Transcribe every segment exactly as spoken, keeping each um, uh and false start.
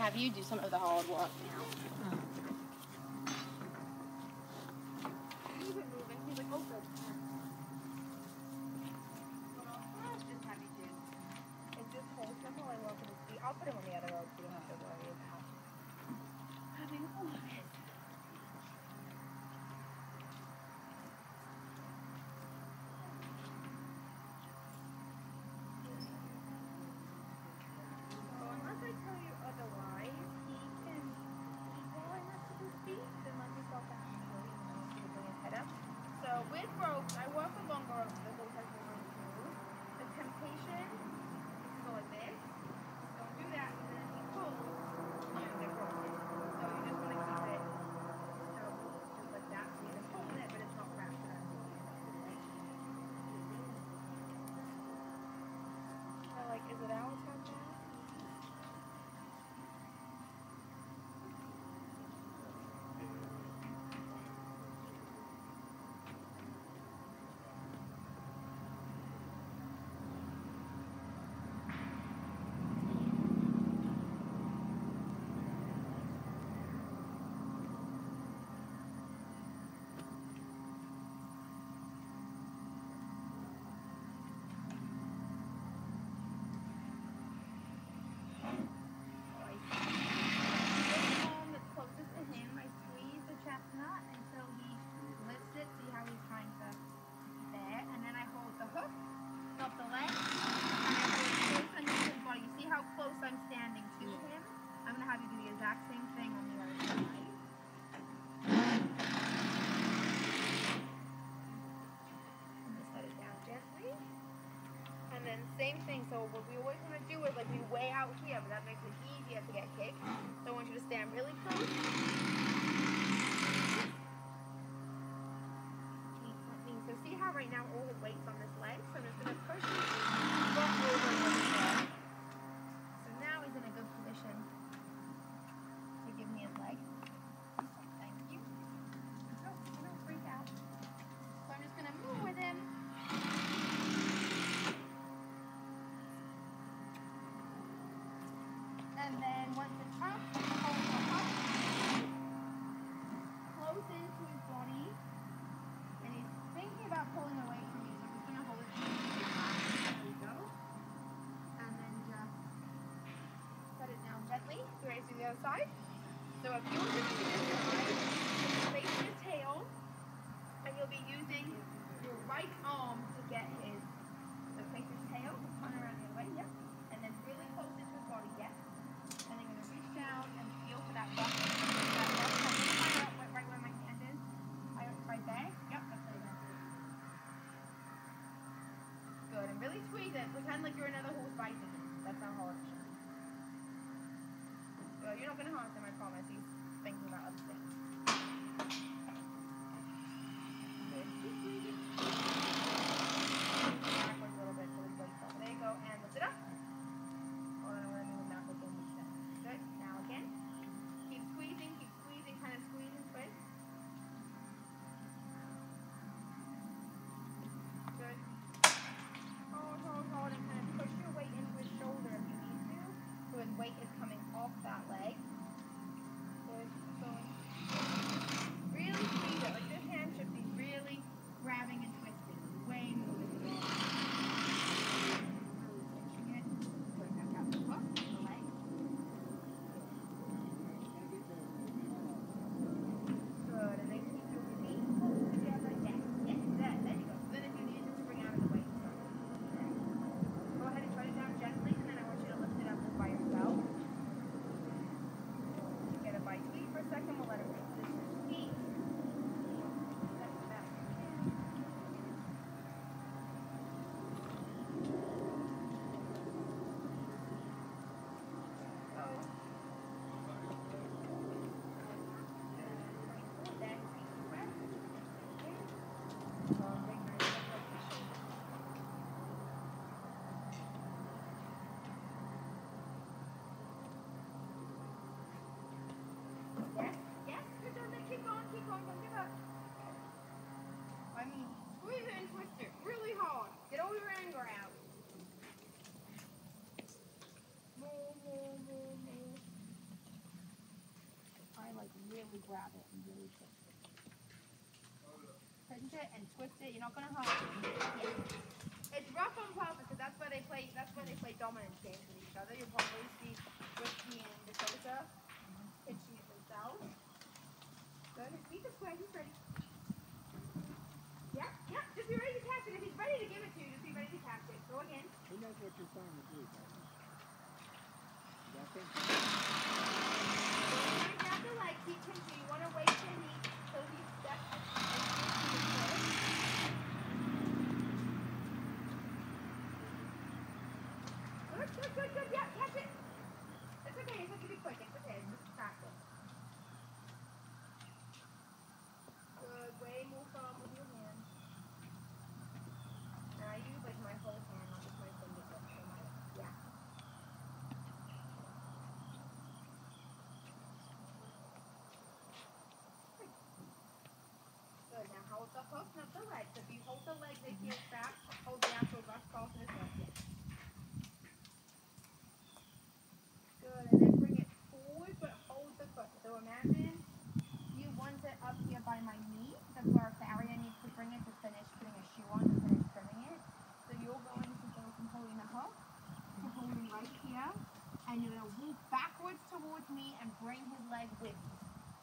have you do some of the hard work now. Keep it moving. He's like, oh, good. What else? What else just have you do? Is this whole simple? I love his feet. I'll put him on the other road so you don't have to worry about having all of it. With ropes, I work with longer ropes, the horse has more room to move. The temptation is to go like this. Don't do that, because then if he pulls, you're going to get broken. So you just want to keep it terrible, just like that. So you can pull it, but it's not wrapped around the leg. So like, is it our turn now? Same thing on the other side. And just set it down gently. And then same thing, so what we always want to do is like we way out here, but that makes it easier to get kicked. So I want you to stand really close. So see how right now all his weight's on this leg? So I'm just going to push him front over a little bit. So now he's in a good position. Give me his leg. Thank you. Don't, don't freak out. So I'm just going to move with him. And then once it's up, hold him up. Close into his body. And he's thinking about pulling away from you. So I'm just going to hold it. There we go. And then just set it down gently. You ready to do the other side? So if you're doing this side, face your tail, and you'll be using your right arm to get his, so face his tail, turn around the other way, yep, and then really close into his body, yes, and then you're going to reach down and feel for that butt, that butt, higher up, right where my hand is, higher up, right there, yep, that's right there. Good, and really squeeze it, pretend like you're another horse biting it, that's not hard. Well, you're not going to harm him, I promise. He's thinking about other things. Good. Backwards a little bit so his weight's up. There you go. And lift it up. Hold on, we're going to move backwards and reach down. Good. Now again. Keep squeezing, keep squeezing, kind of squeeze and twist. Good. Hold, hold, hold, and kind of push your weight into his shoulder if you need to. So his weight is coming off that leg. Good. Going. Really squeeze it. Like this hand should be really grabbing and twisting. Way moving. Pushing it. Put it back out the hook. The leg. Good. And then keep your feet close together. Yes. Yes. There. There you go. So then if you need it to bring out of the weight. Go ahead and try it down gently, and then I want you to lift it up just by yourself. really grab it and really twist it. Pinch it and twist it. You're not gonna hurt it. Yeah. It's rough on purpose because that's where they play. That's where they play dominance games with each other. You'll probably see Whiskey and Dakota pinching it themselves. Good. His feet are square. He's ready. Yeah, yeah. Just be ready to catch it. If he's ready to give it to you, just be ready to catch it. Go again. He knows what you're trying to do, buddy. That's it. When you grab the leg, keep pinching. You want to wait till he, till he steps and Good, good, good, good. Yeah, catch it. It's okay. It's okay to be quick. It's okay. It's just practice. Good. Way more firm with your hand. And I use like my whole hand, not just my fingertips. So my, yeah. Good. Now hold the hook, not the leg. So if you hold the leg, they feel fast. Hold the actual rough ball to the foot. Yeah. Good. And then bring it forward, but hold the foot. So imagine you want it up here by my knee. That's where a farrier needs to bring it to finish putting a shoe on to finish trimming it. So you're going to go from holding the hook to holding right here. And you're going to walk backwards towards me and bring his leg with you.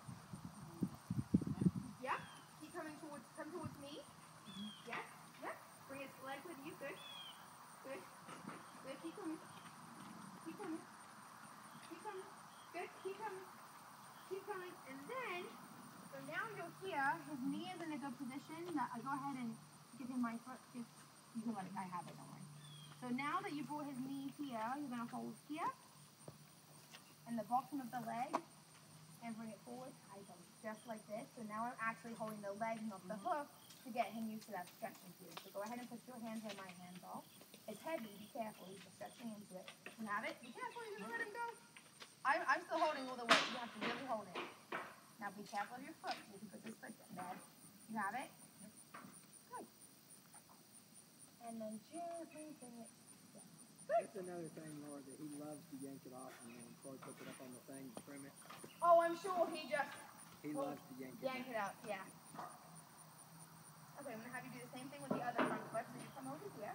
Yep. Keep coming towards, come towards me. Yes. Yep. Bring his leg with you. Good. Good. Good. Keep coming. Keep coming. Keep coming. Good. Keep coming. Keep coming. And then, so now you're here. His knee is in a good position. Now, I go ahead and give him my foot. If you can let it. I have it. Don't worry. So now that you brought his knee here, you're going to hold here. And the bottom of the leg. And bring it forward. I go just like this. So now I'm actually holding the leg, not the hook, to get him used to that stretching feel. So go ahead and put your hands where my hands are. It's heavy. Be careful. He's just stretching into it. You have it? Be careful. You're going to let him go. I'm, I'm still holding all the weight. You have to really hold it. Now be careful of your foot. You can put this foot in there. You have it? Good. And then gently bring it down. Good. That's another thing, Laura, that he loves to yank it off and then Troy puts it up on the thing to trim it. Oh, I'm sure he just He well, loves to yank it yank it out. Yeah. Okay, I'm going to have you do the same thing with the other front foot. So you come over here.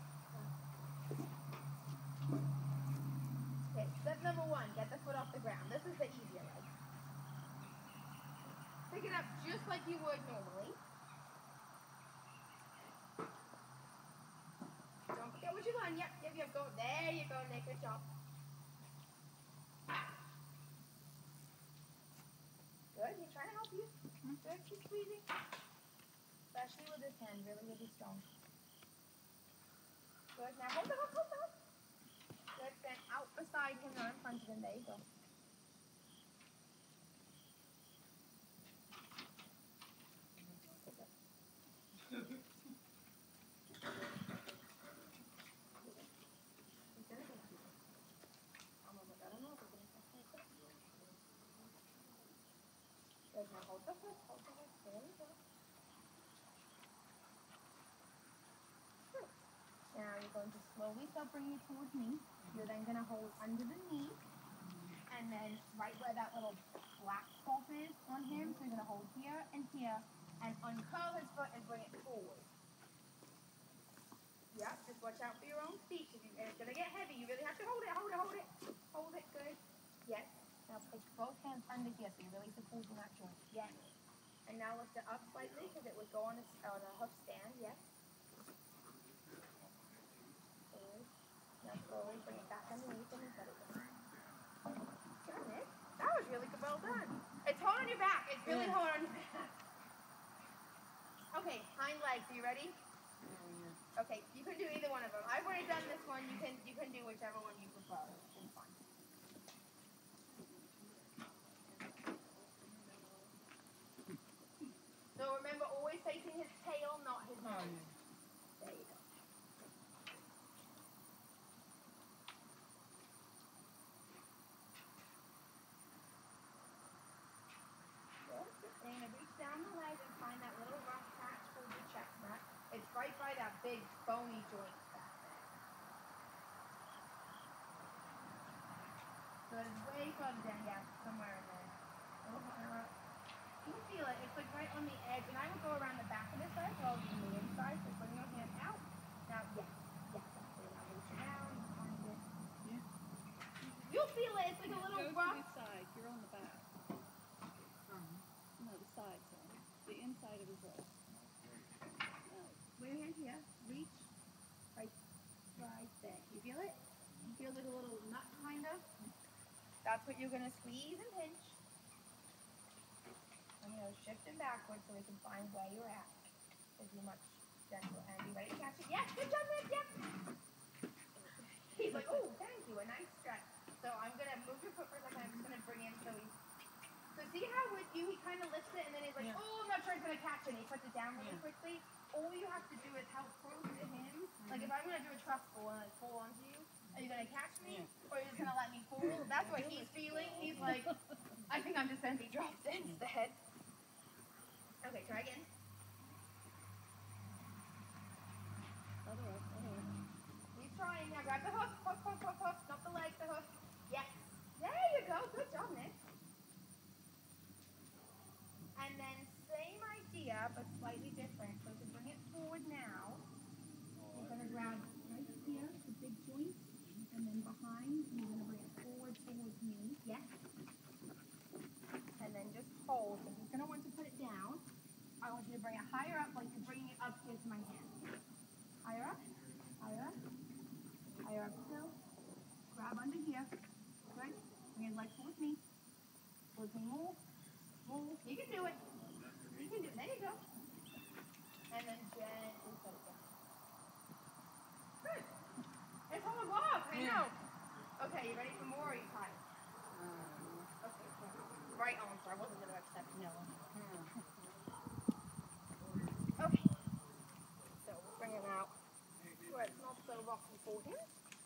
Okay, step number one, get the foot off the ground. This is the easier leg. Pick it up just like you would normally. Don't forget what you learned. Yep, yep, yep. Go. There you go, Nick. Good job. Good. He's trying to help you. Good. Keep squeezing. Especially with his hand. Really, really strong. Good. Now hold the hook. Hold the hook. Good. Then out beside him, not in front of him. There you go. Good. Now hold the hook. Hold the hook. There you go. Good. Now you're going to slowly start bringing it towards me. You're then going to hold under the knee. And then right where that little black spot is on him. So you're going to hold here and here. And uncurl his foot and bring it forward. Yep, just watch out for your own feet. If you, and it's going to get heavy. You really have to hold it, hold it, hold it. Hold it, good. Yes. Now push both hands under here so you're really supporting that joint. Yes. And now lift it up slightly because it would go on a, on a hook stand. Yes. Good. Now slowly bring it back underneath and let it go. Good, Nick. That was really good. Well done. It's hard on your back. It's really yeah. hard on your back. Okay, hind legs. Are you ready? Okay, you can do either one of them. I've already done this one. You can you can do whichever one you prefer. It's fine. So remember, always facing his tail, not his nose. There you go. Good. Then you're gonna reach down the leg and find that little rough patch called your chestnut. It's right by that big bony joint back there. So it's way further down, yeah, somewhere in there. A little higher up. You feel it. It's like right on the edge. And I would go around the back of this leg while on the inside. So bring your hand out. Now, yes. Yes, that's it. Now reach around. Find it. Yeah. You'll feel it. It's like a little Go rough. to the side. You're on the back. Um, No, the side, sorry. The inside of his leg. No. Put your hand here. Reach. Right, right there. You feel it? You feel like a little nut, kind of? That's what you're going to squeeze and pinch. I'm going to shift him backwards so we can find where you're at. Give you much gentle. And you ready to catch it? Yes, good job, Nick. Yep. He's like, oh, thank you. A nice stretch. So I'm going to move your foot for a second. I'm just going to bring in so he's... So see how with you, he kind of lifts it and then he's like, Yeah. oh, I'm not sure he's going to catch it. And he puts it down really Yeah. quickly. All you have to do is help close to him. Like if I'm going to do a trust pull and like pull onto you, are you going to catch me? Yeah. Or are you just going to let me pull? That's what he's feeling. He's like, I think I'm just going to be dropped instead. Okay, try again. Other way, other way. He's trying. Now grab the hook. Hook, hook, hook, hook. Not the leg, the hook. Yes. There you go. Good job, Nick. And then same idea, but slightly different. So to bring it forward now, you're going to grab right here, the big joint, and then behind, you're going to bring it forward towards me. Yes. And then just hold. So he's going to want to put it down. I want you to bring it higher up, like you're bringing it up here to my hand. Higher up, higher up, higher up still. Grab under here. Good. Bring his leg towards me. Towards me more. More. You can do it. You can do it. There you go. And then gently put it down. Good. It's all off. I Yeah. know. Okay, you ready for more or are you tired? uh, Okay, cool. Right on, so I wasn't going to accept no. uh, Okay. So we'll bring him out where it's not so rocky for him.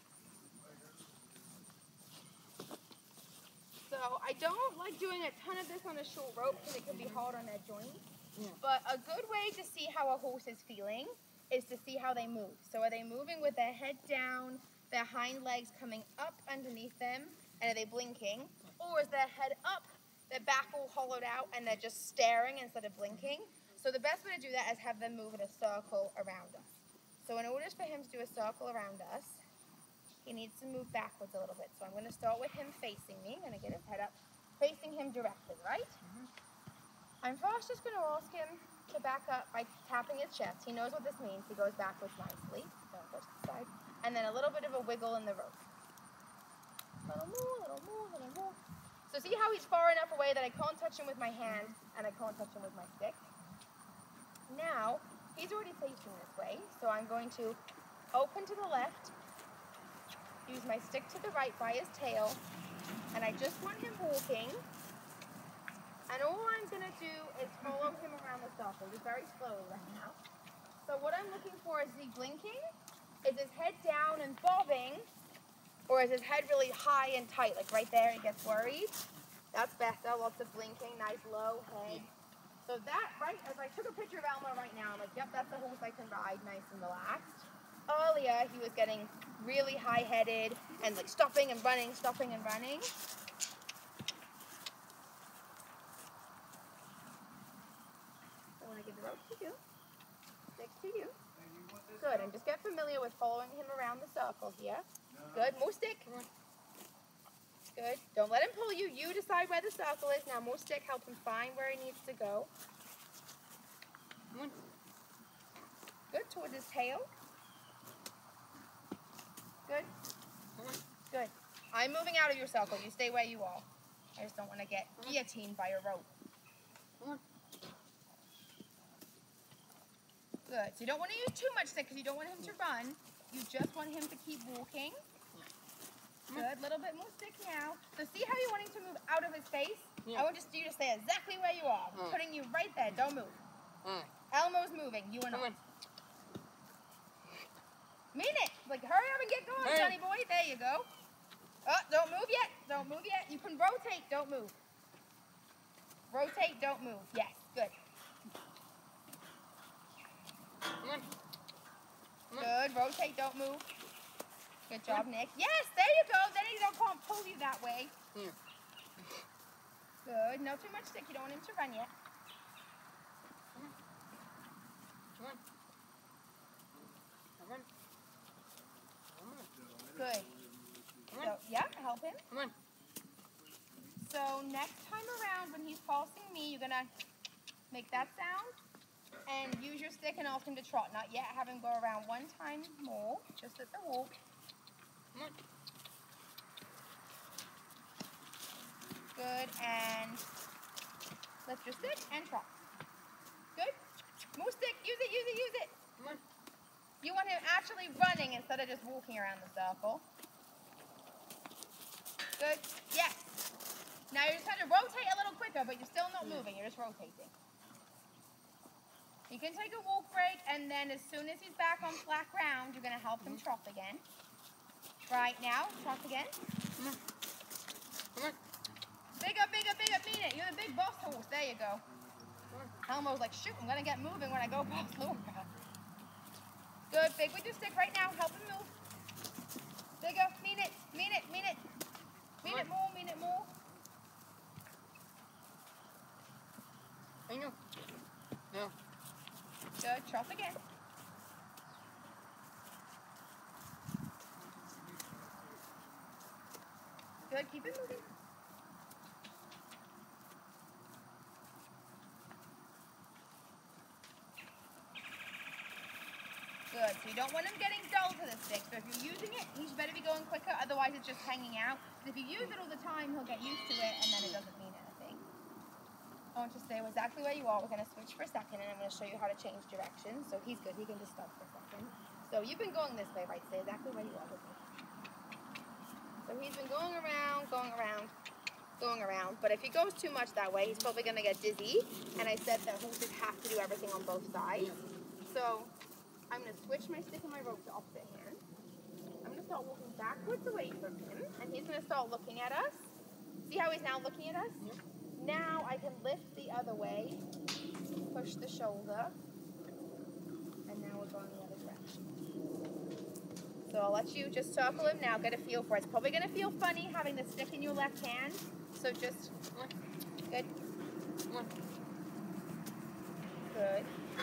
So I don't like doing a ton of this on a short rope because it can be hard on their joints. Yeah. But a good way to see how a horse is feeling is to see how they move. So are they moving with their head down, their hind legs coming up underneath them, and are they blinking? Or is their head up, their back all hollowed out, and they're just staring instead of blinking? So the best way to do that is have them move in a circle around us. So in order for him to do a circle around us, he needs to move backwards a little bit. So I'm going to start with him facing me. I'm going to get his head up, facing him directly, right? Mhm. I'm first just going to ask him to back up by tapping his chest. He knows what this means. He goes backwards nicely. Don't go to the side. And then a little bit of a wiggle in the rope. A little more, a little more, a little more. So see how he's far enough away that I can't touch him with my hand and I can't touch him with my stick? Now, he's already facing this way, so I'm going to open to the left, use my stick to the right by his tail, and I just want him walking. And all I'm going to do is follow him around the circle, just very slowly right now. So what I'm looking for is he blinking? Is his head down and bobbing? Or is his head really high and tight, like right there, he gets worried? That's better, lots of blinking, nice low head. So that, right, as I took a picture of Elmo right now, I'm like, yep, that's the horse I can ride nice and relaxed. Earlier, he was getting really high-headed and like stopping and running, stopping and running. I want to give the rope to you, stick to you. Good, and just get familiar with following him around the circle here. Good, more stick. Good, don't let him pull you. You decide where the circle is. Now more stick, help him find where he needs to go. Good, towards his tail. Good. Good. I'm moving out of your circle. You stay where you are. I just don't want to get guillotined by a rope. Good. So you don't want to use too much stick because you don't want him to run. You just want him to keep walking. Good. Little bit more stick now. So see how you're wanting to move out of his face? Yeah. I want just you to stay exactly where you are. I'm Mm. putting you right there. Don't move. Mm. Elmo's moving. You are Come not. on. Mean it. Like, hurry up and get going, Hey. Johnny boy. There you go. Oh, don't move yet. Don't move yet. You can rotate. Don't move. Rotate. Don't move. Yes. Good. Come on. Come on. Good. Rotate. Don't move. Good job, Nick. Yes. There you go. Then he don't can't pull you that way. Yeah. Good. No too much stick. You don't want him to run yet. Come on. Come on. Come on. Good. Come on. So, yeah, help him. Come on. So next time around when he's pulsing me, you're gonna make that sound and use your stick and ask him to trot. Not yet, have him go around one time more, just at the walk. Come on. Good, and lift your stick and trot. Good. More stick, use it, use it, use it. Come on. You want him actually running instead of just walking around the circle. Good, yes. Now you're just trying to rotate a little quicker, but you're still not moving, you're just rotating. You can take a walk break, and then as soon as he's back on flat ground, you're gonna help him trot again. Right now, trot again. Come on. Come on. Bigger, bigger, bigger, mean it. You're the big boss horse, there you go. Elmo's like, shoot, I'm gonna get moving when I go past Laura. Good, big with your stick right now, help him move. Bigger, mean it, mean it, mean it. Mean it more, mean it more. I know. No. Good, trot again. Good, keep it moving. Good, so you don't want him getting dull to the stick, so if you're using it, he better be going quicker, otherwise it's just hanging out. If you use it all the time, he'll get used to it, and then it doesn't mean anything. I want you to stay exactly where you are. We're going to switch for a second, and I'm going to show you how to change direction. So he's good, he can just stop for a second. So you've been going this way, right? Stay exactly where you are with me. So he's been going around, going around, going around, but if he goes too much that way, he's probably going to get dizzy, and I said that horses have to do everything on both sides. So I'm going to switch my stick and my rope to opposite hands. I'm going to start walking backwards away from him, and he's going to start looking at us. See how he's now looking at us? Yep. Now I can lift the other way, push the shoulder, and now we're going the other direction. So I'll let you just circle him now, get a feel for it. It's probably going to feel funny having the stick in your left hand, so just, good. Good.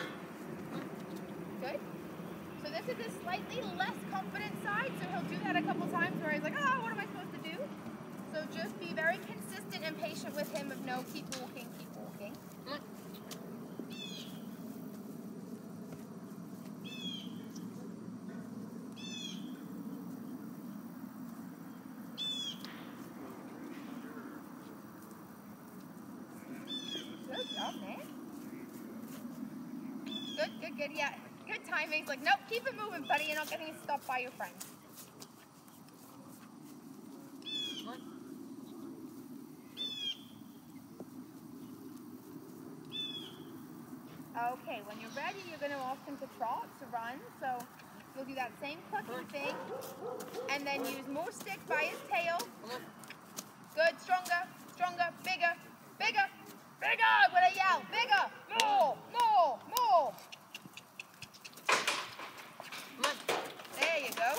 Good. So this is a slightly less confident side, so he'll do that a couple times where he's like, oh, what am I supposed to do? So just be very consistent and patient with him of no, keep walking, keep walking. Good job, man. Good, good, good, yeah. Good timing. He's like, nope, keep it moving, buddy. You're not getting stopped by your friends. Okay, when you're ready, you're going to ask him to trot, to run. So you'll do that same clucking thing, and then use more stick by his tail. Good, stronger, stronger, bigger, bigger, bigger, with a yell, bigger, more, more, more. There you go.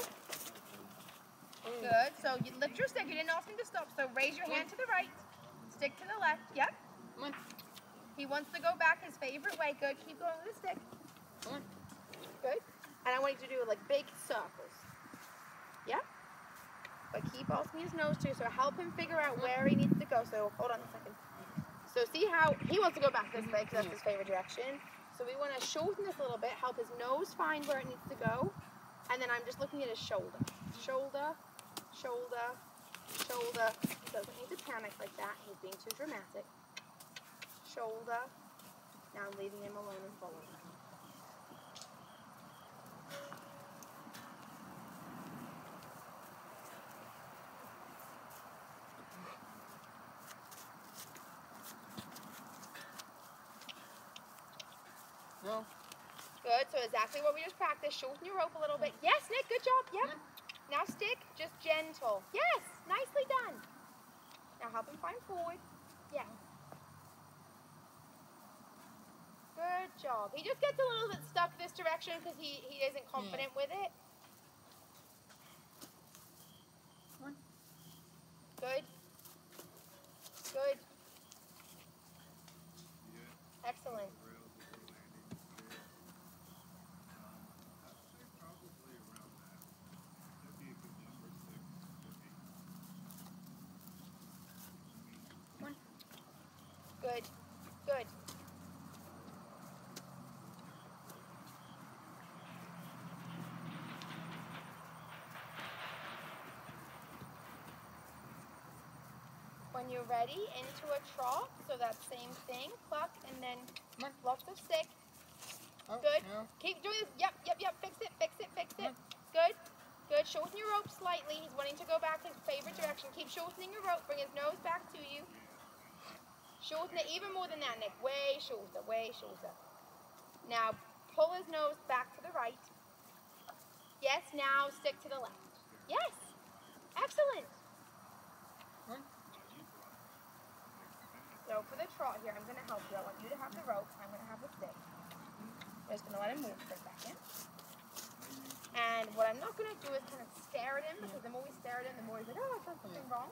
Good, so you lift your stick, you didn't ask him to stop, so raise your hand to the right, stick to the left, yep. He wants to go back his favorite way. Good. Keep going with the stick. Good. And I want you to do like big circles. Yeah? But keep asking his nose too, so help him figure out where he needs to go. So hold on a second. So see how he wants to go back this way because that's his favorite direction. So we want to shorten this a little bit, help his nose find where it needs to go. And then I'm just looking at his shoulder. Shoulder, shoulder, shoulder. He doesn't need to panic like that. He's being too dramatic. Shoulder. Now I'm leaving him alone and following him. No. Good, so exactly what we just practiced. Shorten your rope a little bit. Yes, Nick, good job. Yep. Now stick, just gentle. Yes, nicely done. Now help him find forward. Yeah. Good job. He just gets a little bit stuck this direction because he, he isn't confident with it. Good. Good. Excellent. When you're ready, into a trot. So that same thing. Cluck, and then lock the stick. Good. Keep doing this. Yep, yep, yep. Fix it, fix it, fix it. Good. Good. Shorten your rope slightly. He's wanting to go back his favorite direction. Keep shortening your rope. Bring his nose back to you. Shorten it even more than that, Nick. Way shorter, way shorter. Now, pull his nose back to the right. Yes, now stick to the left. Yes. Excellent. So for the trot here, I'm going to help you. I want you to have the rope. I'm going to have the stick. I'm just going to let him move for a second. And what I'm not going to do is kind of stare at him, because the more we stare at him, the more he's like, oh, I've done something wrong.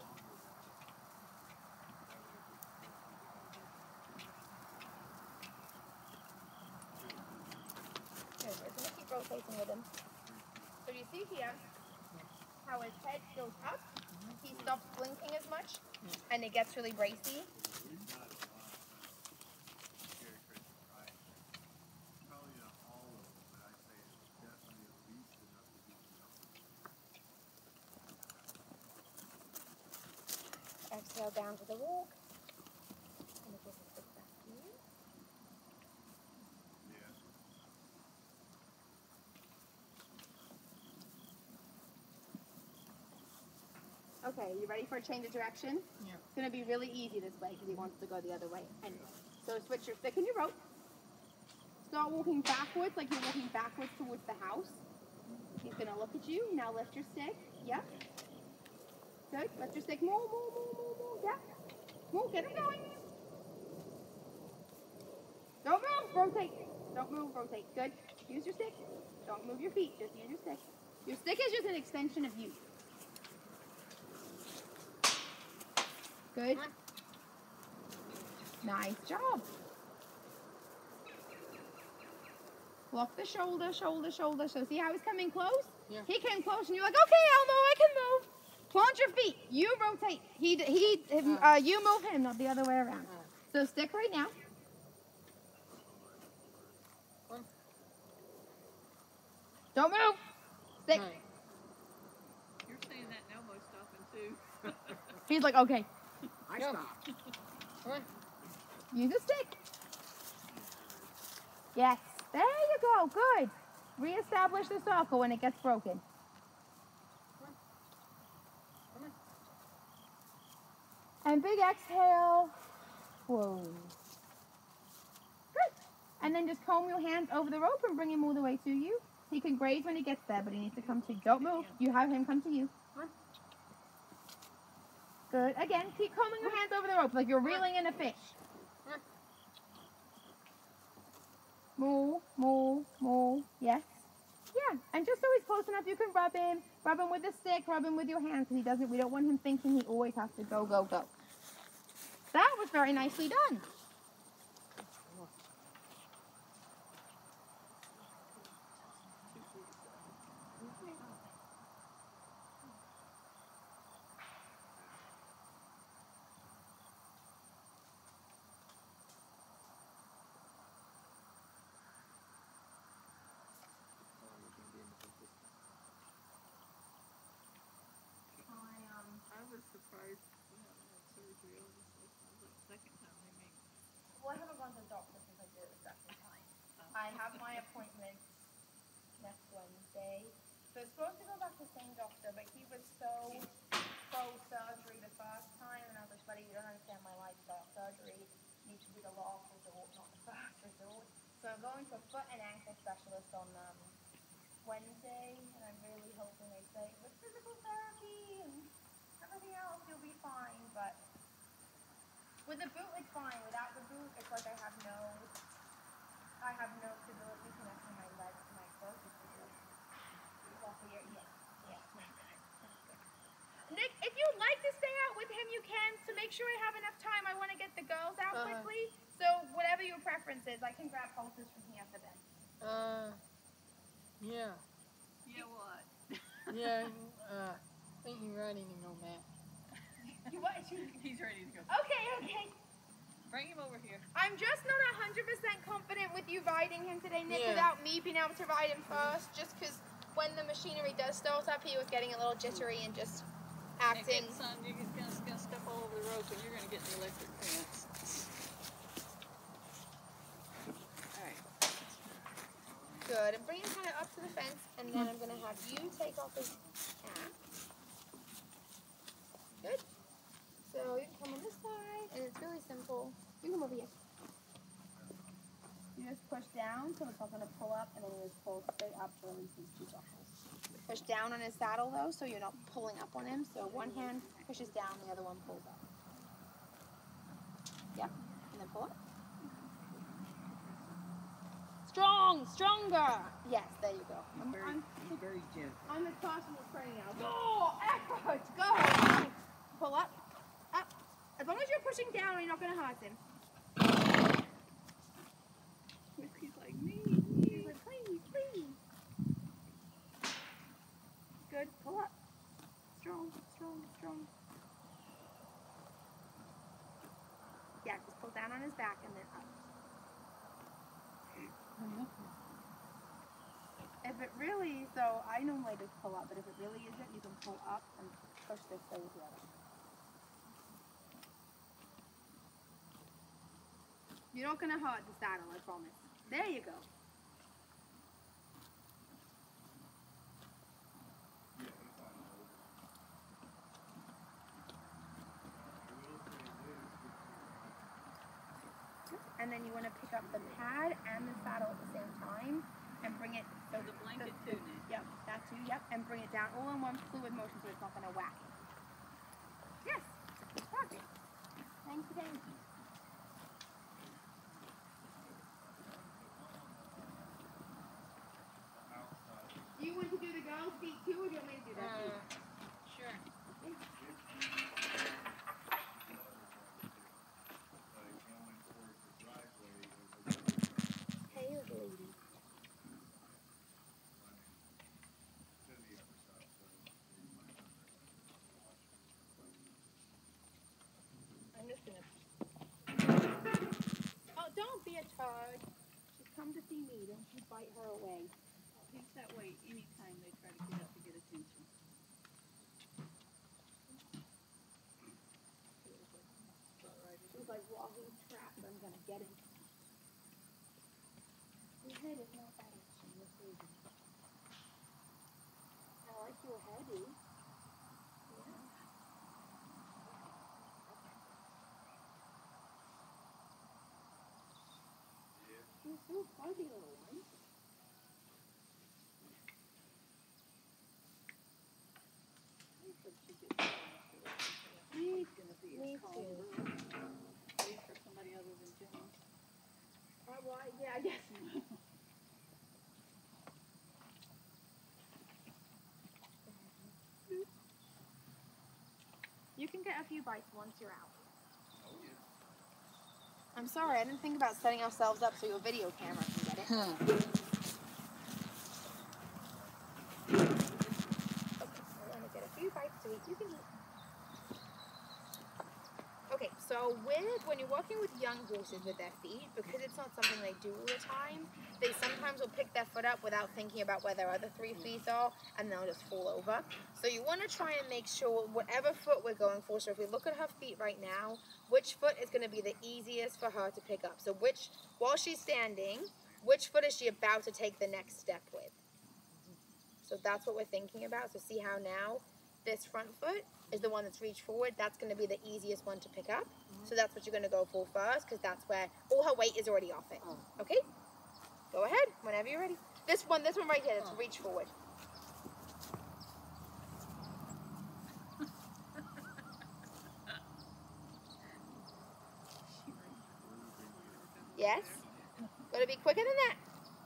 Good. We're going to keep rotating with him. So you see here how his head goes up. He stops blinking as much, and it gets really racy. Exhale down to the walk. And it gives a stick back to you. Okay, you ready for a change of direction? Yeah. It's going to be really easy this way because he wants to go the other way. Anyway, so switch your stick and your rope. Start walking backwards like you're walking backwards towards the house. He's going to look at you. Now lift your stick. Yeah. Good. Lift your stick more, more, more, more, more. Yeah. More. Get him going. Don't move. Rotate. Don't move. Rotate. Good. Use your stick. Don't move your feet. Just use your stick. Your stick is just an extension of you. Good. Nice job. Block the shoulder, shoulder, shoulder. So see how he's coming close? Yeah. He came close and you're like, okay, Elmo, I can move. Plant your feet. You rotate. He, he, him, uh, you move him, not the other way around. So stick right now. Don't move. Stick. You're saying that and Elmo's stopping too. He's like, okay. I stopped. Use a stick. Yes. There you go. Good. Reestablish the circle when it gets broken. And big exhale. Whoa. Good. And then just comb your hands over the rope and bring him all the way to you. He can graze when he gets there, but he needs to come to you. Don't move. You have him come to you. Good. Again, keep combing your hands over the rope like you're reeling in a fish. Moo, moo, moo. Yes. Yeah. And just so he's close enough, you can rub him. Rub him with a stick. Rub him with your hands. He doesn't. We don't want him thinking he always has to go, go, go. That was very nicely done. I was surprised when I had surgery on this. This was the second time they made me. Well, I haven't gone to the doctor since I did it the second time. I have my appointment next Wednesday. So I was supposed to go back to the same doctor, but he was so pro-surgery the first time, and I was like, buddy, you don't understand my lifestyle. Surgery needs to be the last resort, not the first resort. So I'm going to a foot and ankle specialist on um, Wednesday, and I'm really hoping they say, with physical therapy and everything else, you'll be fine, but with the boot, it's fine. Without the boot, it's like I have no, I have no stability connecting my legs to my foot. Yeah, yeah. Nick, if you'd like to stay out with him, you can. To make sure I have enough time, I want to get the girls out Uh-huh. quickly. So whatever your preference is, I can grab halters from here for them. Uh, yeah, Yeah, what? yeah, uh, I think you're ready to go back. You what? He's ready to go. Okay, okay. Bring him over here. I'm just not one hundred percent confident with you riding him today, Nick, Yeah. without me being able to ride him first, just because when the machinery does start up, he was getting a little jittery and just acting. Nick, son, you're gonna, gonna step all over the rope and you're going to get the electric fence. Alright. Good. And bring him kind of up to the fence, and then I'm going to have you take off his cap. Good. So you can come on this side, and it's really simple. You can come over here. You just push down so it's not going to pull up, and then you just pull straight up to release these two buckles. Push down on his saddle, though, so you're not pulling up on him. So one hand pushes down, the other one pulls up. Yep. And then pull up. Strong! Stronger! Yes, there you go. I'm, Very, I'm, very gentle. I'm the caution of training now. Go! Effort! Go! Pull up. Up. As long as you're pushing down, you're not going to hurt him. He's like me. He's like, please, please. Good. Pull up. Strong, strong, strong. Yeah, just pull down on his back and then up. If it really, so I normally just pull up, but if it really isn't, you can pull up and push this way with the other. You're not going to hurt the saddle, I promise. There you go. And then you want to pick up the pad and the saddle at the same time and bring it so The blanket too, Nick. Yep, that too, yep, and bring it down all in one fluid motion so it's not going to whack it. Yes, perfect. Thank you, thank you. Do you want to do the girl's feet too, or do you want me to do that too? Uh, sure. Hey, lady. I'm just gonna. Oh, don't be a turd. She's come to see me. Don't you bite her away. He's that way anytime they try to get up to get attention. She's like, well, he's trapped. I'm gonna get him. Your head is not that itchy. You're crazy. I like your heady. Yeah. You're so fuzzy, little one. He's gonna be Me a calm too. wait for somebody other than Jimmy. Uh, well, I- yeah, I guess. You can get a few bites once you're out. I'm sorry, I didn't think about setting ourselves up so your video camera can get it. Huh. Okay, we're gonna get a few bites to eat. You can eat. Okay, so with when you're working with young horses with their feet, because it's not something they do all the time, they sometimes will pick their foot up without thinking about where their other three feet are, and they'll just fall over. So you want to try and make sure whatever foot we're going for, so if we look at her feet right now, which foot is going to be the easiest for her to pick up? So which, while she's standing, which foot is she about to take the next step with? So that's what we're thinking about. So see how now this front foot is the one that's reached forward. That's going to be the easiest one to pick up. So that's what you're going to go for first, because that's where all her weight is already off it. Okay? Go ahead, whenever you're ready. This one, this one right here, that's reach forward. Yes? Gotta be quicker than that.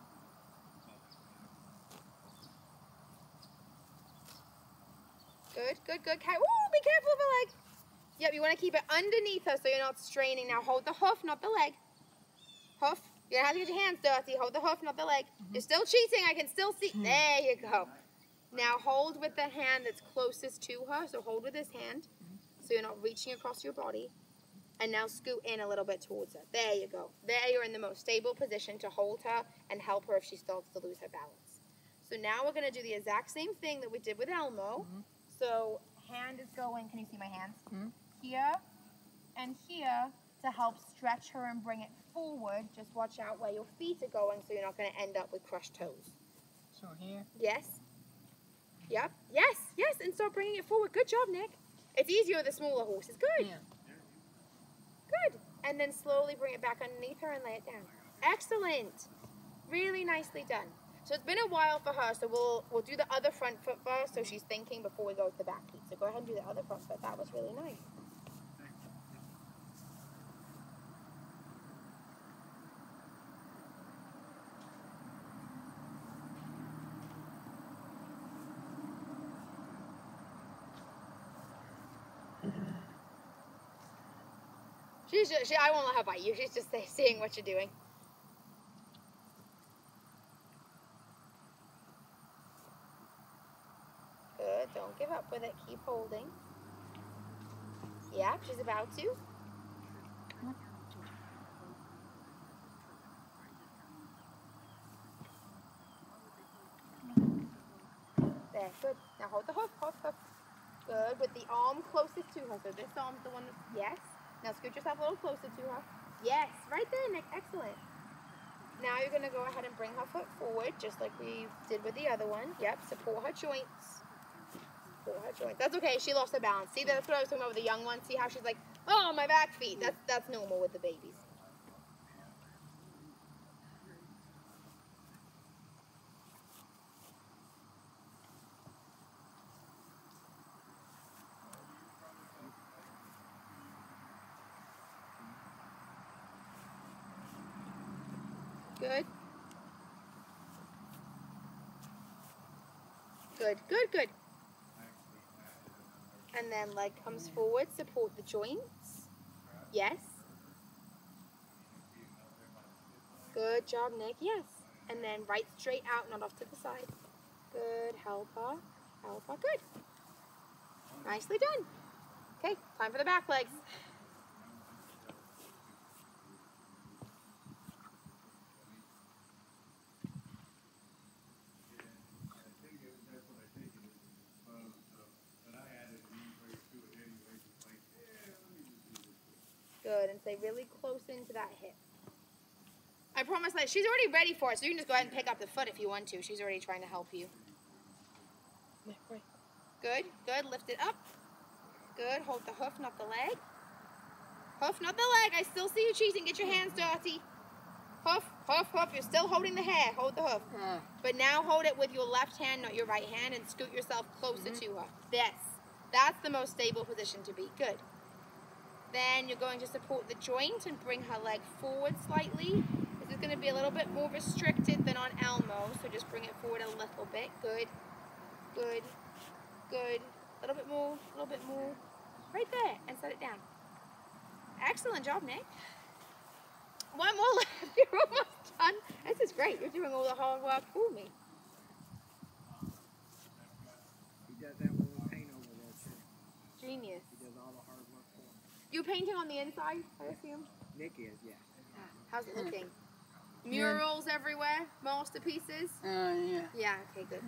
Good, good, good. Ooh, be careful of the leg. Yep, you want to keep it underneath her so you're not straining. Now hold the hoof, not the leg. Hoof. You don't have to get your hands dirty. Hold the hoof, not the leg. Mm-hmm. You're still cheating. I can still see. Mm-hmm. There you go. Now hold with the hand that's closest to her. So hold with this hand so you're not reaching across your body. And now scoot in a little bit towards her. There you go. There you're in the most stable position to hold her and help her if she starts to lose her balance. So now we're going to do the exact same thing that we did with Elmo. Mm-hmm. So hand is going, can you see my hands? Mm-hmm. Here, and here to help stretch her and bring it forward. Just watch out where your feet are going so you're not going to end up with crushed toes. So here? Yes. Yep. Yes. Yes. And start bringing it forward. Good job, Nick. It's easier with the smaller horses. Good. Yeah. Good. And then slowly bring it back underneath her and lay it down. Excellent. Really nicely done. So it's been a while for her, so we'll we'll do the other front foot first so she's thinking before we go to the back feet. So go ahead and do the other front foot. That was really nice. She's just, she, I won't let her bite you. She's just seeing what you're doing. Good. Don't give up with it. Keep holding. Yeah, she's about to. There. Good. Now hold the hoof. Hoof. Hoof. Good. With the arm closest to her. So this arm's the one that's... Yes. Now scoot yourself a little closer to her. Yes, right there, Nick. Excellent. Now you're going to go ahead and bring her foot forward, just like we did with the other one. Yep, support her joints. Support her joints. That's okay. She lost her balance. See, that's what I was talking about with the young one. See how she's like, oh, my back feet. That's, that's normal with the babies. Good. Good, good, good. And then leg comes forward, support the joints. Yes. Good job, Nick. Yes. And then right straight out, not off to the side. Good. Help her. Help her. Good. Nicely done. Okay, time for the back legs. Good, and stay really close into that hip. I promise that she's already ready for it, so you can just go ahead and pick up the foot if you want to. She's already trying to help you. Yeah, right. Good, good. Lift it up. Good. Hold the hoof, not the leg. Hoof, not the leg. I still see you cheating. Get your hands dirty. Hoof, hoof, hoof. You're still holding the hair. Hold the hoof. Uh, But now hold it with your left hand, not your right hand, and scoot yourself closer Mhm. to her. Yes. That's the most stable position to be. Good. Then you're going to support the joint and bring her leg forward slightly. This is going to be a little bit more restricted than on Elmo, so just bring it forward a little bit. Good. Good. Good. A little bit more. A little bit more. Right there. And set it down. Excellent job, Nick. One more left. You're almost done. This is great. You're doing all the hard work for me. He does that with a paint over there too. Genius. He does all the hard work for him. You painting on the inside, I assume? Nick is, yeah. How's it looking? Murals everywhere? Masterpieces? uh, yeah. Yeah, okay, good.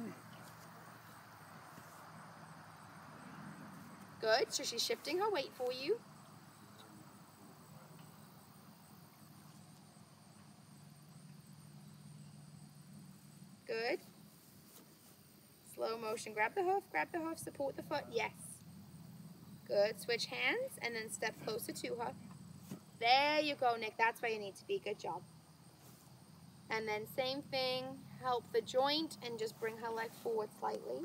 Good, so she's shifting her weight for you. Good. Slow motion, grab the hoof, grab the hoof, support the foot, yes. Good, switch hands and then step closer to her. There you go, Nick, that's where you need to be, good job. And then same thing, help the joint and just bring her leg forward slightly.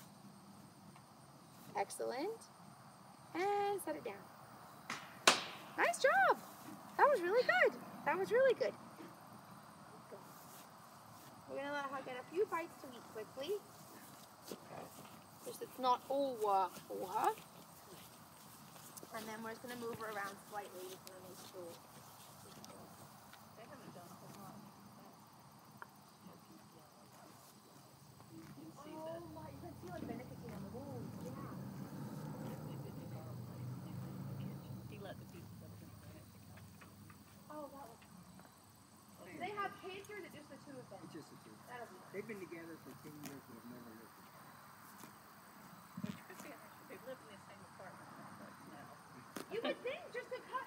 Excellent. And set it down. Nice job. That was really good. That was really good. We're going to let her get a few bites to eat quickly. Just it's not all work for her. And then we're just going to move her around slightly just to make sure. They haven't done a whole lot. You see Oh, that? my, you can see like the nicotine on the walls. Yeah. He let the people that were going to rent it out. Oh, that was. Do they have kids or is it just the two of them? It's just the two. That'll be. They've been together for ten years but have never lived together. Which could be an issue. They live in the same apartment complex now. You would think just because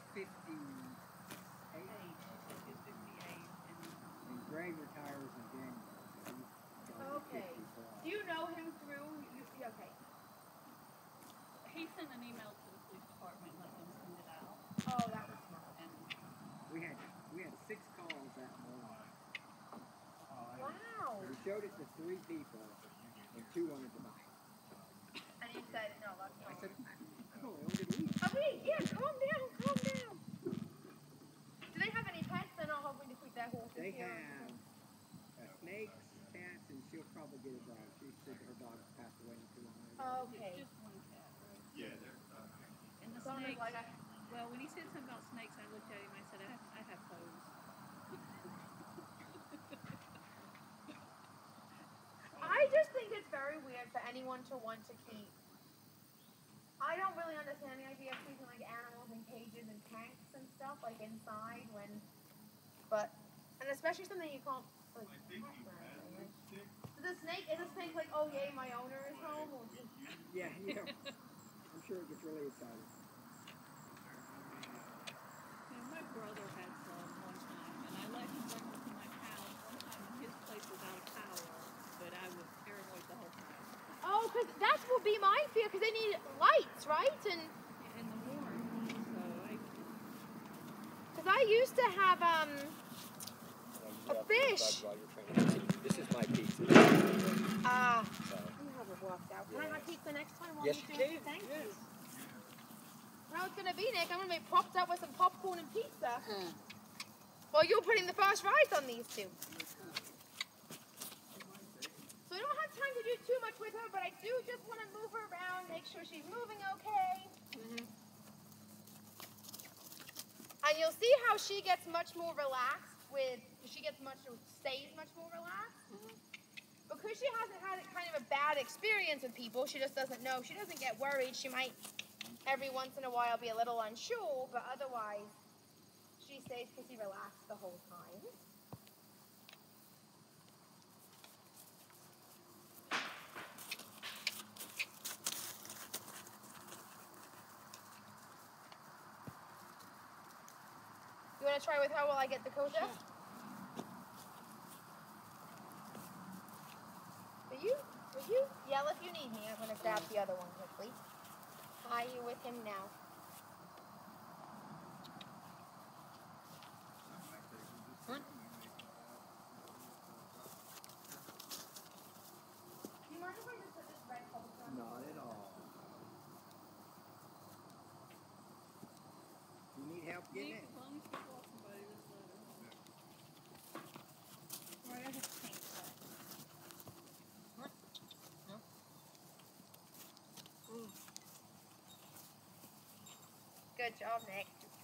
fifty-eight, Eight. She's fifty-eight, and and Gray retires in January. He's gonna be Okay. fifty-four. Do you know him through? You, okay. he sent an email to the police department, let them send it out, Oh, that was smart. and We had we had six calls that morning. Wow. We showed it to three people, and two wanted to buy it. And you said no. That's I not. said, "Oh, well, did we?" Oh wait, yeah. Calm down. Calm down. Do they have any pets? They're not hoping to keep their horses They here. have uh, snakes, cats, and she'll probably get a dog. She said her dog passed away not too long ago. Okay. it's just one cat, right? Yeah, they're, uh, And the So I'm snakes, like, I, well, when he said something about snakes, I looked at him, I said, I have, I have those. I just think it's very weird for anyone to want to keep. I don't really understand the idea of keeping like animals in cages and tanks and stuff like inside when, but and especially something you can't like I think pet you or had anything. Like, lipstick. is the snake is the snake like, oh yay, my owner is home? Or just, Yeah, yeah. I'm sure it gets really excited. And my brother had some one time, and I let him bring them to my house one time, and his place was out of power, but I was paranoid the whole time. oh, because that will be my fear because they need lights, right? And In the morning, so I, because I used to have um a fish. This is my pizza. Ah, you have it worked out. Can I have pizza next time? while Yes, we you do- can. Thank Yes. you. How it's gonna be, Nick? I'm gonna be propped up with some popcorn and pizza. Well, you're putting the first rides on these two. So I don't have time to do too much with her, but I do just want to move her around, make sure she's moving okay. And you'll see how she gets much more relaxed with, she gets much, stays much more relaxed. Because she hasn't had kind of a bad experience with people, she just doesn't know. She doesn't get worried. She might every once in a while be a little unsure, but otherwise she stays pretty relaxed the whole time. You want to try with her while I get the coat up? Will you? Will you? Yell if you need me. I'm going to grab the other one quickly. Are you with him now? Do you mind if I just put this red coat on? Not at all. You need help getting Nick, it? as long as you call somebody, just let her know. Or I just paint that. Good job, Nick.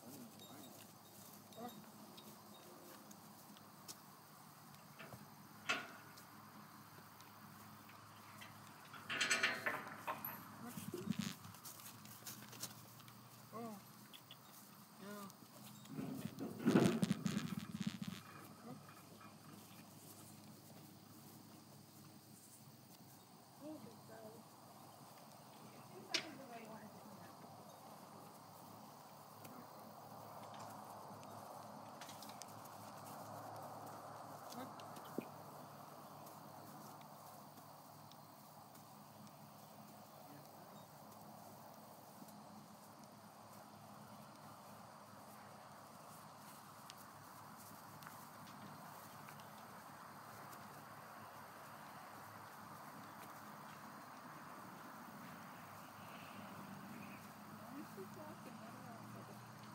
As long as she's walking, let her out, brother.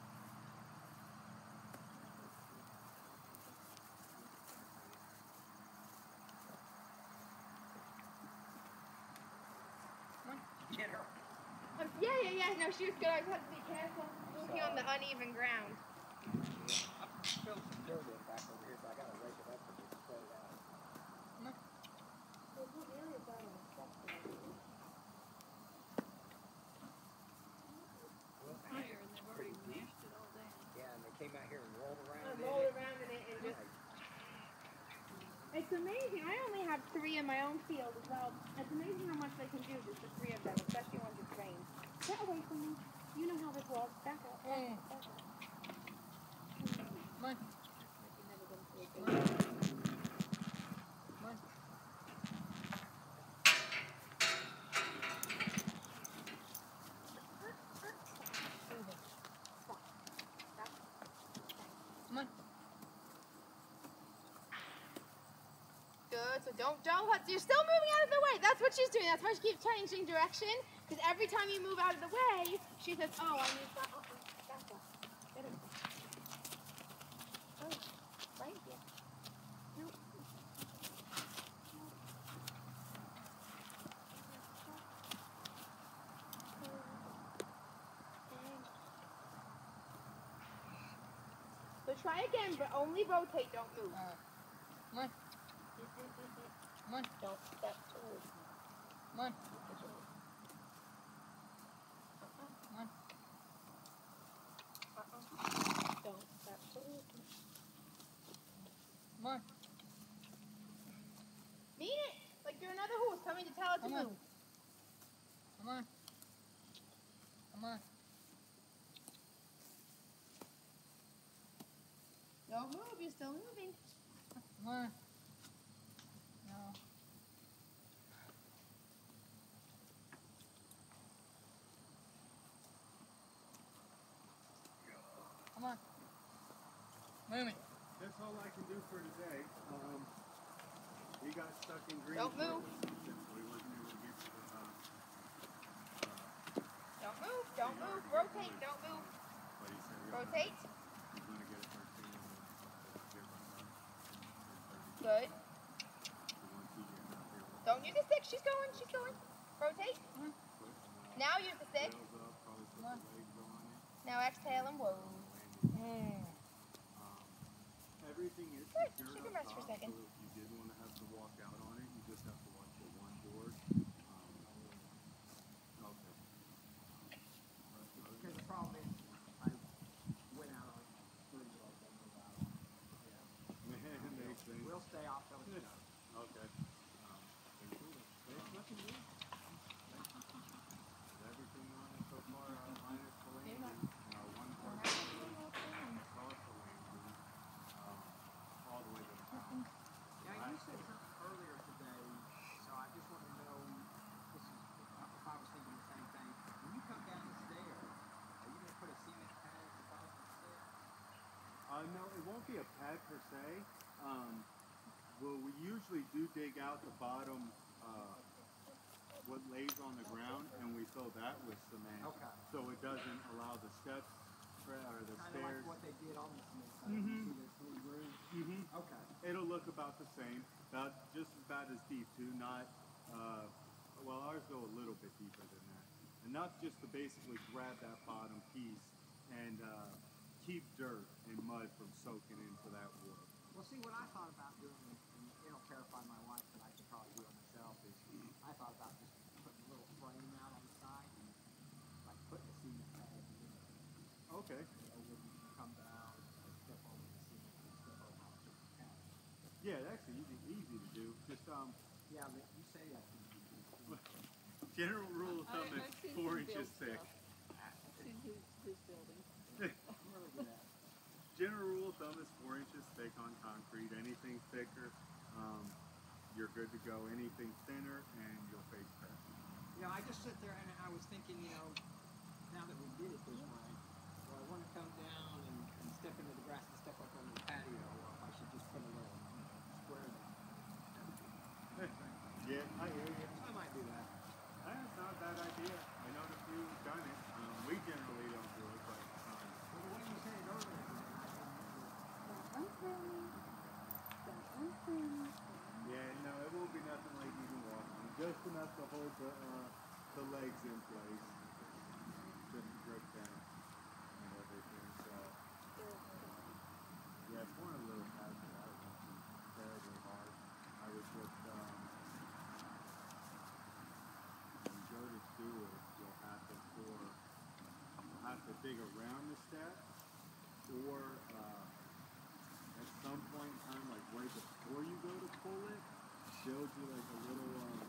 Get her. Um, yeah, yeah, yeah. No, she was good. I just had to be careful walking on the uneven ground. I filled some dirt in back over here, so I gotta rake it up and just spread it out. Higher, and they've already mashed it all down. Yeah, and they came out here and rolled around I in rolled it. around in it and just. Right. It's amazing. I only have three in my own field as well. It's amazing how much they can do, just the three of them, especially once it's rained. Get away from me. You know how this works. Back up. Back up. Back up. That's what, don't, don't, you're still moving out of the way. That's what she's doing. That's why she keeps changing direction. Because every time you move out of the way, she says, oh, I need that. Oh, that's it. Get it. Oh, right here. No. So try again, but only rotate, don't move. Uh, come on. Come on. Don't step towards me. Come on. Come on. Uh-uh. Don't step towards me. Come on. Mean it! Like you're another horse coming to tell it to Come on. move. Come on. Come on. Don't move, you're still moving. Come on. No. Come on. Move it. That's all I can do for today. Um, we got stuck in green. Don't move. We wasn't able to get to the, uh, Don't move, don't move, rotate, don't move. but he said we Rotate. He's going to get it first thing and then get right on. Good. So once he gets out here, we'll Don't use the stick, she's going, she's going. Rotate. put, uh, Now use the stick. tails up, probably put Come on. the legs on it. Now exhale and whoa. Landing. Mm. Um, everything is Good. secured She can up rest for a top, second. so if you did want to have to walk out on it, you just have to watch the one board. Um, okay. Because the problem is, I went out on three years old and moved out. Yeah. Makes sense. We'll stay off till it's done. Okay. Um, and cool. There's nothing new. Is everything on it so far, uh, minus the landing, and our one part across the landing, um, all the way to the top. Yeah, you said something earlier today, so I just want to know, this is, if I was thinking the same thing. When you come down the stairs, are you going to put a cement pad at the bottom of the stairs? Uh, no, it won't be a pad per se. Um, well, we usually do dig out the bottom, uh, what lays on the ground, and we fill that with cement. Okay. So it doesn't allow the steps, or the Kind of stairs. like what they did on the cement side. Mhm. You see this little groove? Mm-hmm. Okay. It'll look about the same, about just about as deep too. Not, uh, well, ours go a little bit deeper than that. Enough just to basically grab that bottom piece and uh, keep dirt and mud from soaking into that wood. Well, see, what I thought about doing, and it'll terrify my wife, but I could probably do it myself, is I thought about just putting a little frame out on the side and like putting a cement pad in it. Okay. You know, wouldn't come down and step over the cement and step over on the pad. Yeah, that's easy, easy to do. Just um, Yeah, but you say that. general rule of I- thumb I've is seen four him build inches thick. stuff. I've seen his, his building. I'm really good at it. General rule of thumb is four inches thick on concrete. Anything thicker, um, you're good to go. Anything thinner, and you'll face crash. You know, I just sit there and I was thinking, you know, now that we did it this way, do I want to come down and, and step into the grass and step up on the patio, or if I should just put a little square down? Yeah, I hear you. I might do that. That's not a bad idea. I know a few who've done it. Um, we generally don't do it, but um, Well, the way you said it earlier, I didn't yeah, no, it won't be nothing like you can walk on. Just enough to hold the uh, the legs in place, just to grip down and everything. So yeah, it's one of the little pads that I went to terribly hard. I was with um, when you go to do it, you'll have to pour, you'll have to dig around the steps, or uh, at some point in time, like right before you go to pull it, shows you like a little um,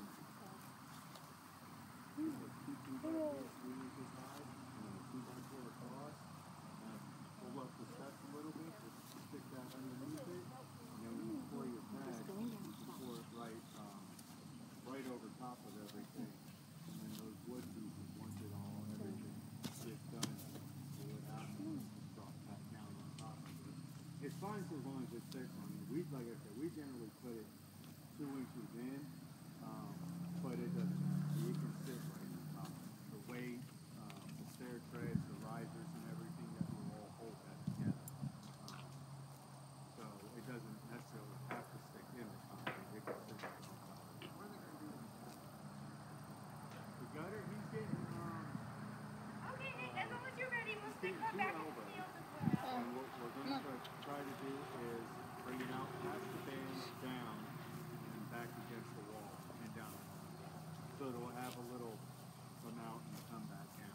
like two two by four, three inches high, and then a two by four across. Uh, pull up the steps a little bit, just stick that underneath it, and then when you pour your pad, you can pour it right, um, right over top of everything. And then those wood pieces, once it all, everything gets done, pull it out and just drop back down on top of it. It's fine so as long as it's thick on you. We, like I said, we generally put it to two inches in, um, but it doesn't matter. You can sit right on top. The weight, um, the stair treads, the risers, and everything that will all hold that together. Um, so it doesn't necessarily have to stick in the concrete. It can sit right on top. What are they gonna do with the gutter? The gutter, he's getting um, Okay, Nick, as long as you're ready, we'll stick two, her two back in the elbows. field as well. And what we're going to try to do is bring it out past the band, down, and back against the wall, and down along the wall. So it'll have a little come out and come back down.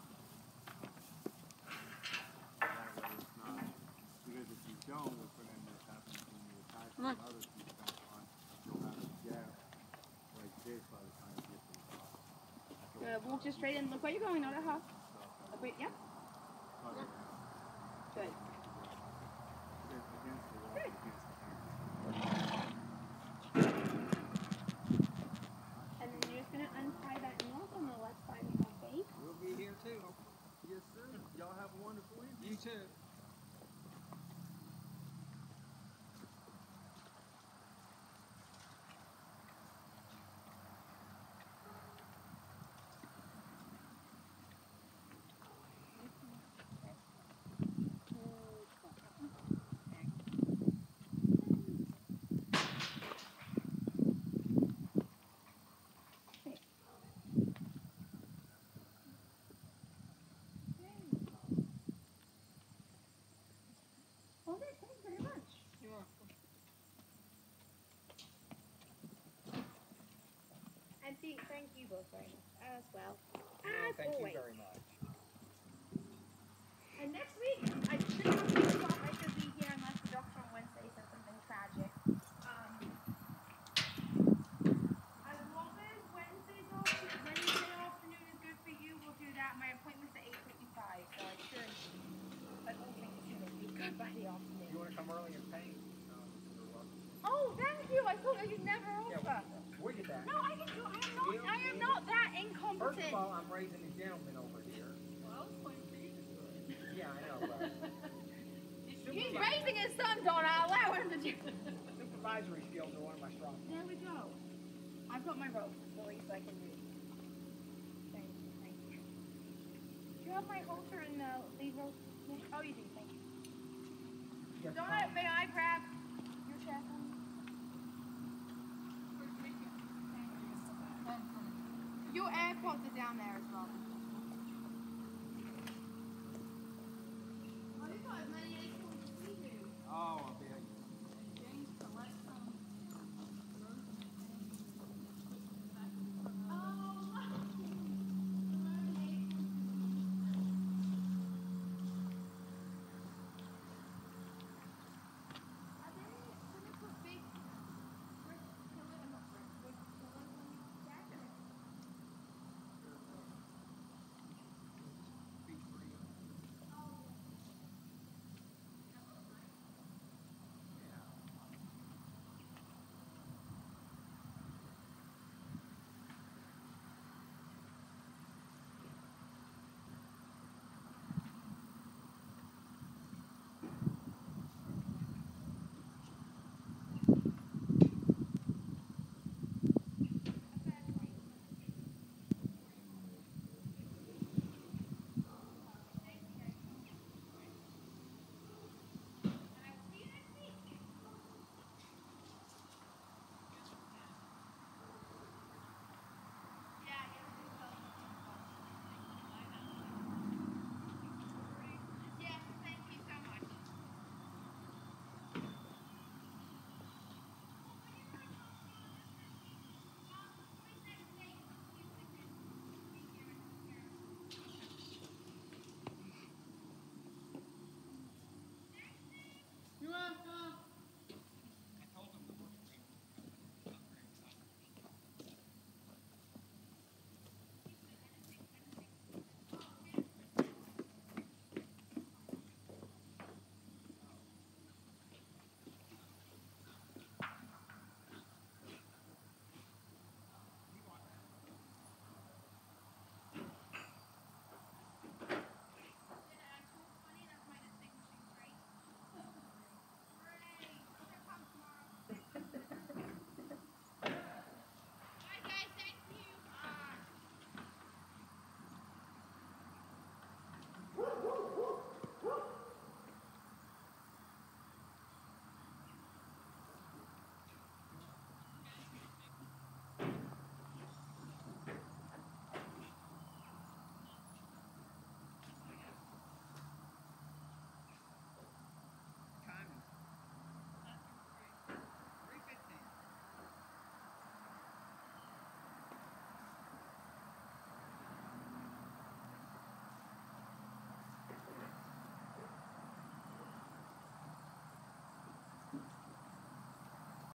That way it's not, because if you don't, what's going to end up happening when you attach the other piece back on, you'll have a gap like this by the time you get to the top. So Uh, walk just straight in. Look where you're going, not at half. stuff Look where, yeah. cut it out. Good. Against against the wall, Good. against the hand. And then you're just gonna untie that knot on the left side of your face. We'll be here too. Yes, sir. Y'all have a wonderful evening. You too. Hold it, thanks very much. You're welcome. And thank, thank you both very much as well. Oh, As thank always. you very much. And next week, I should not be off. I should be here unless the doctor on Wednesday says something tragic. Um, as long as Wednesday's off, Wednesday afternoon is good for you, we'll do that. My appointment's at eight fifty-five, so I should, I don't think it's gonna be good by the You afternoon. want to come early and paint? Um, you're welcome. Oh, thank you. I thought you'd never Yeah, offer. we did that. No, I can do. I am not. I am not that First incompetent. of all, I'm raising a gentleman over here. Well, I was playing for you to do it. Yeah, I know, but He's raising his son, Donna. Allow him to do. supervisory skills are one of my strong points. There we go. I've got my rope. That's the least I can do. Thank you. Thank you. Do you have my halter and the lead rope? Oh, you do. Thank you. Yes, Donna, Tom. may I grab your chair? Your AirPods are down there as well.